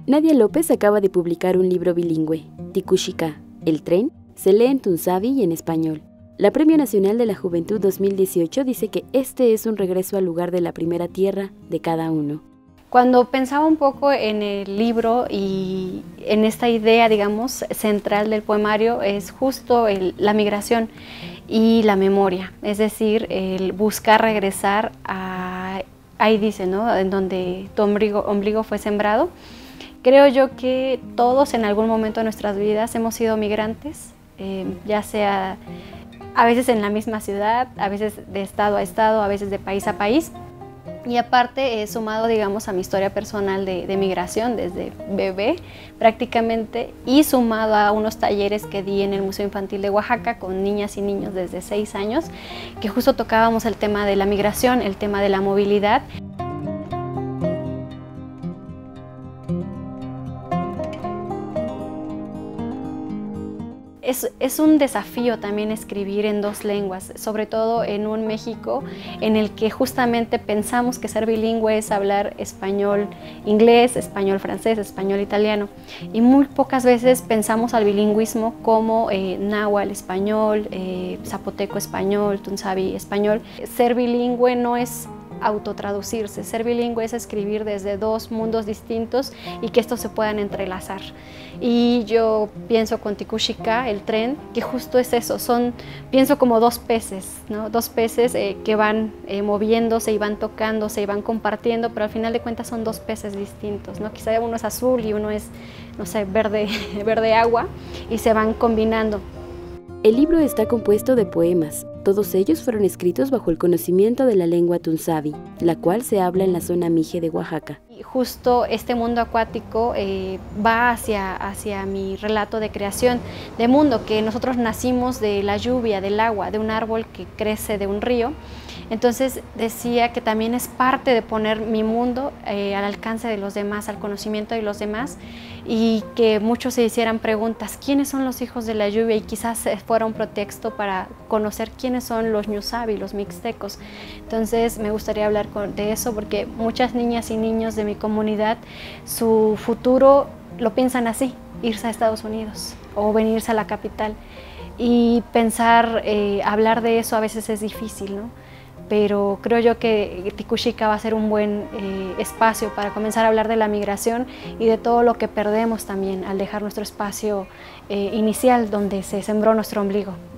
Nadia López acaba de publicar un libro bilingüe, Tikushika, El tren, se lee en tunzavi y en español. La Premio Nacional de la Juventud 2018 dice que este es un regreso al lugar de la primera tierra de cada uno. Cuando pensaba un poco en el libro y en esta idea, digamos, central del poemario, es justo la migración y la memoria, es decir, el buscar regresar a, ahí dice, ¿no?, en donde tu ombligo fue sembrado. Creo yo que todos en algún momento de nuestras vidas hemos sido migrantes, ya sea a veces en la misma ciudad, a veces de estado a estado, a veces de país a país. Y aparte he sumado, digamos, a mi historia personal de migración desde bebé prácticamente, y sumado a unos talleres que di en el Museo Infantil de Oaxaca con niñas y niños desde 6 años, que justo tocábamos el tema de la migración, el tema de la movilidad. Es un desafío también escribir en 2 lenguas, sobre todo en un México en el que justamente pensamos que ser bilingüe es hablar español-inglés, español-francés, español-italiano, y muy pocas veces pensamos al bilingüismo como náhuatl-español, zapoteco-español, tunzavi-español. Ser bilingüe no es autotraducirse, ser bilingüe es escribir desde 2 mundos distintos y que estos se puedan entrelazar. Y yo pienso con Tikushika, el tren, que justo es eso, pienso como 2 peces, ¿no? 2 peces que van moviéndose y van tocándose y van compartiendo, pero al final de cuentas son 2 peces distintos, ¿no? Quizá uno es azul y uno es, no sé, verde, verde agua, y se van combinando. El libro está compuesto de poemas. Todos ellos fueron escritos bajo el conocimiento de la lengua tunzavi, la cual se habla en la zona Mije de Oaxaca. Y justo este mundo acuático va hacia mi relato de creación de mundo, que nosotros nacimos de la lluvia, del agua, de un árbol que crece de un río. Entonces decía que también es parte de poner mi mundo al alcance de los demás, al conocimiento de los demás, y que muchos se hicieran preguntas: ¿quiénes son los hijos de la lluvia? Y quizás fuera un pretexto para conocer quiénes son los ñusavi, los mixtecos. Entonces me gustaría hablar de eso, porque muchas niñas y niños de mi comunidad, su futuro lo piensan así: irse a Estados Unidos o venirse a la capital. Y pensar, hablar de eso a veces es difícil, ¿no? Pero creo yo que Tikushika va a ser un buen espacio para comenzar a hablar de la migración y de todo lo que perdemos también al dejar nuestro espacio inicial donde se sembró nuestro ombligo.